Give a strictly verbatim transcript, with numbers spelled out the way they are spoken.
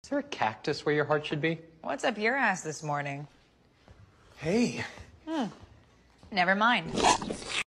Is there a cactus where your heart should be? What's up your ass this morning? Hey. Hmm. Never mind.